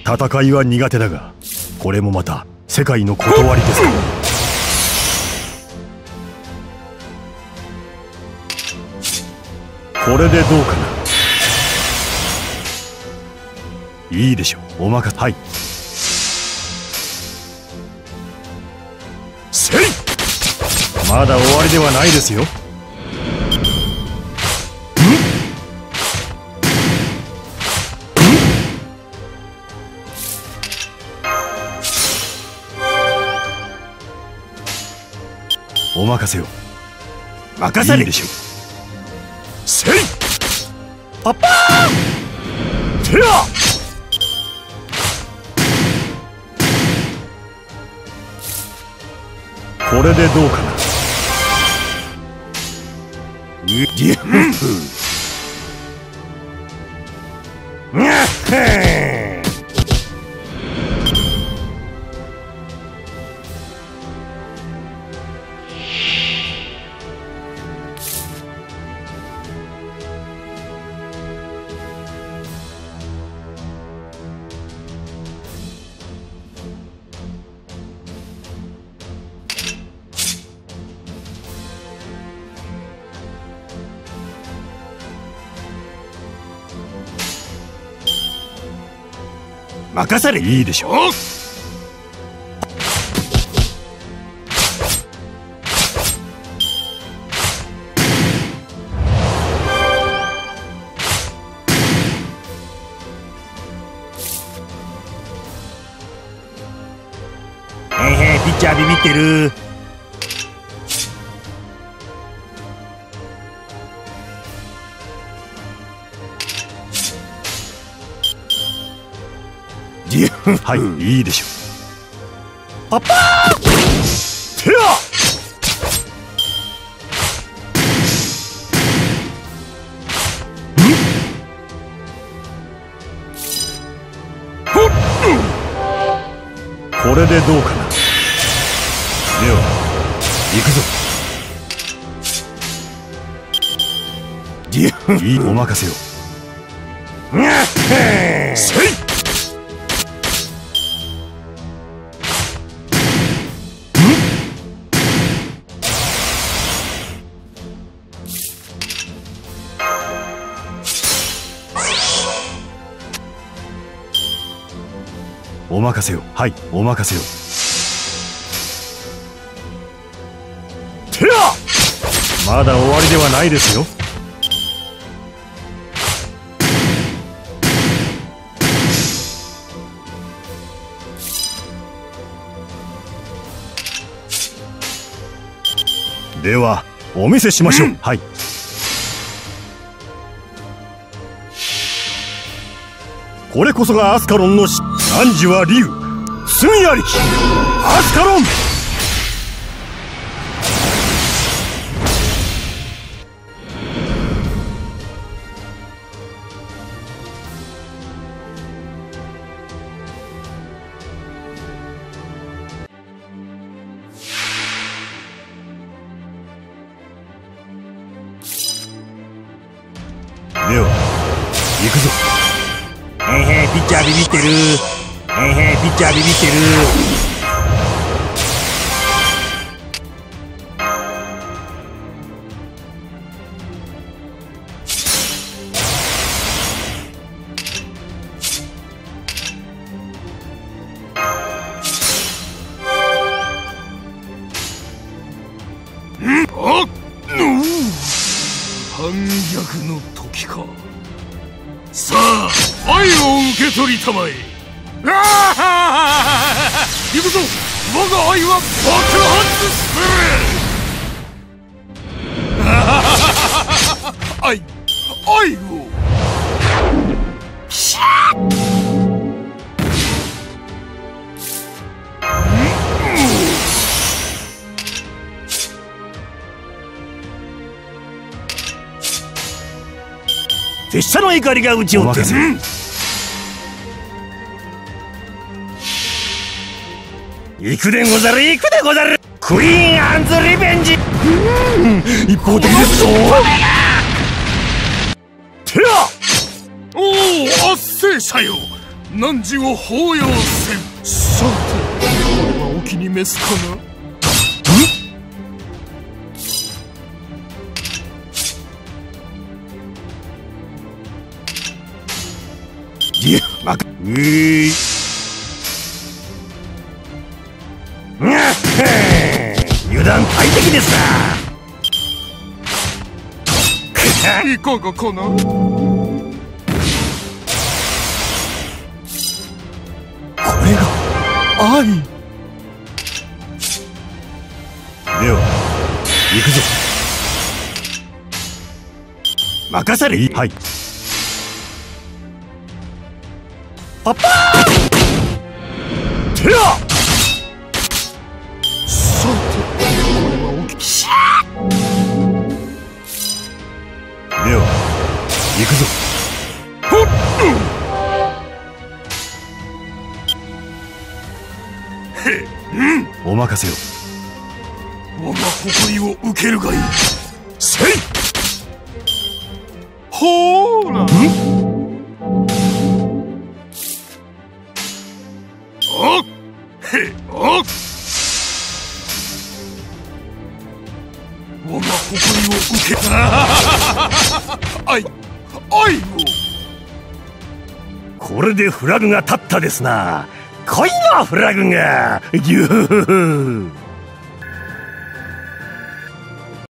戦いは苦手だが、これもまた世界の断りですから。これでどうかな。いいでしょう、お任せ。はい。せい。まだ終わりではないですよ。お任せを。任せる。いいでしょう。せい。パッパー。てや。これでどうかな。任され。いいでしょう。ピッチャービビってる。はい、いいでしょう。パッパー。てや。これでどうかな。では行くぞ。いい、お任せを。せい。お任せを。はい、お任せを。てや。まだ終わりではないですよ。ではお見せしましょう。はい。これこそがアスカロンの汝は竜、罪ありきアスカロン。では行くぞ。ピッチャービビってる。ピッチャービビってる。 反逆の時か。さあ愛を受け取りたまえ。行くぞ。我が愛は爆発する。愛を。 拙者の怒りが打ち落ちる。行くでござる、行くでござる。クイーンアンズリベンジ。一方的ですぞ。 てや。おお、圧政者よ。 汝を抱擁せん。さて、これはお気に召すかな。 いや、油断大敵ですな。 いかがかな。 これが愛。では行くぞ。任され。はい。パッパー。てや。 さて、これはおきしでは行くぞ。 ほっ。 お任せよ。 我が誇りを受けるがいい。 せい。 ほーら。あっへあっ。我が誇りを受け愛を。 これでフラグが立ったですな。来いよフラグが。ぎゅー。